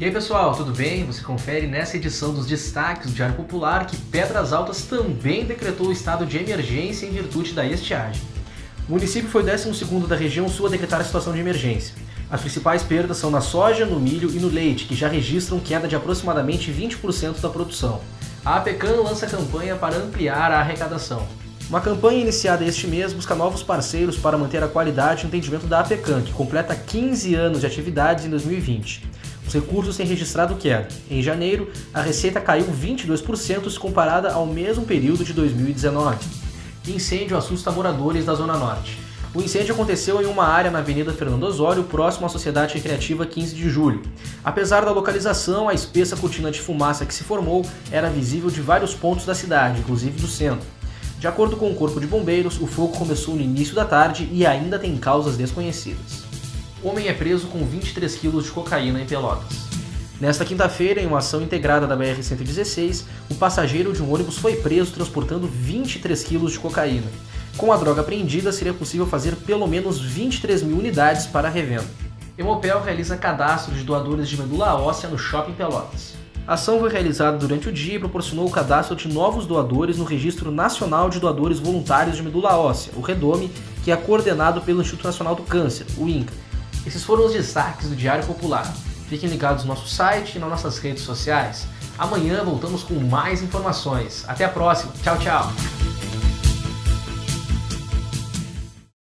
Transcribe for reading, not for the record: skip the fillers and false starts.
E aí pessoal, tudo bem? Você confere nessa edição dos destaques do Diário Popular que Pedras Altas também decretou o estado de emergência em virtude da estiagem. O município foi o 12º da região sul a decretar a situação de emergência. As principais perdas são na soja, no milho e no leite, que já registram queda de aproximadamente 20% da produção. A APECAM lança campanha para ampliar a arrecadação. Uma campanha iniciada este mês busca novos parceiros para manter a qualidade e o entendimento da APECAM, que completa 15 anos de atividades em 2020. Os recursos têm registrado queda. Em janeiro, a receita caiu 22% se comparada ao mesmo período de 2019. Incêndio assusta moradores da Zona Norte. O incêndio aconteceu em uma área na Avenida Fernando Osório, próximo à Sociedade Recreativa 15 de Julho. Apesar da localização, a espessa cortina de fumaça que se formou era visível de vários pontos da cidade, inclusive do centro. De acordo com o Corpo de Bombeiros, o fogo começou no início da tarde e ainda tem causas desconhecidas. Homem é preso com 23 quilos de cocaína em Pelotas. Nesta quinta-feira, em uma ação integrada da BR-116, o passageiro de um ônibus foi preso transportando 23 quilos de cocaína. Com a droga apreendida, seria possível fazer pelo menos 23 mil unidades para revenda. Hemopel realiza cadastro de doadores de medula óssea no Shopping Pelotas. A ação foi realizada durante o dia e proporcionou o cadastro de novos doadores no Registro Nacional de Doadores Voluntários de Medula Óssea, o REDOME, que é coordenado pelo Instituto Nacional do Câncer, o INCA. Esses foram os destaques do Diário Popular. Fiquem ligados no nosso site e nas nossas redes sociais. Amanhã voltamos com mais informações. Até a próxima. Tchau, tchau!